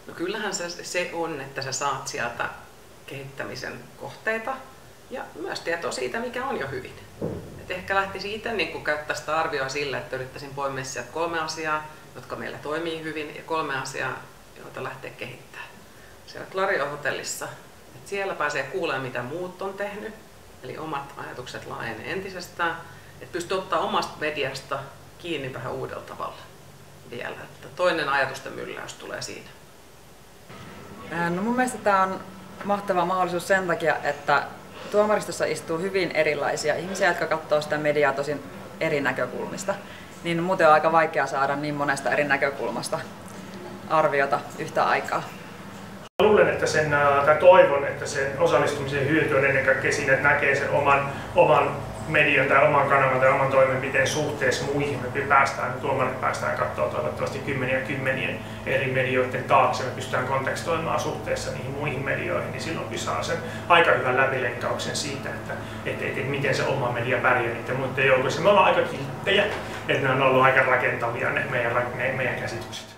No kyllähän se on, että sä saat sieltä kehittämisen kohteita ja myös tietoa siitä, mikä on jo hyvin. Et ehkä lähtisi itse niin käyttää sitä arvioa sillä, että yrittäisin poimia sieltä 3 asiaa, jotka meillä toimii hyvin, ja 3 asiaa, joita lähtee kehittämään. Siellä Clario-hotellissa, että siellä pääsee kuulemaan, mitä muut on tehnyt, eli omat ajatukset laajenee entisestään, että pystyy ottaa omasta mediasta kiinni vähän uudella tavalla vielä. Että toinen ajatusten mylläys tulee siinä. No mun mielestä tämä on mahtava mahdollisuus sen takia, että tuomaristossa istuu hyvin erilaisia ihmisiä, jotka katsoo sitä mediaa tosin eri näkökulmista. Niin muuten on aika vaikea saada niin monesta eri näkökulmasta arviota yhtä aikaa. Luulen, että toivon, että sen osallistumisen hyöty on ennen kaikkea siinä, että näkee sen oman median tai oman kanavan tai oman toimenpiteen suhteessa muihin. Tuomarit päästään katsoa toivottavasti kymmenien eri medioiden taakse. Me pystytään kontekstoimaan suhteessa niihin muihin medioihin, niin silloin saa sen aika hyvän läpileikkauksen siitä, että miten se oma media pärjää niiden muiden joukossa. Me ollaan aika kilttejä, että ne on ollut aika rakentavia ne meidän käsitykset.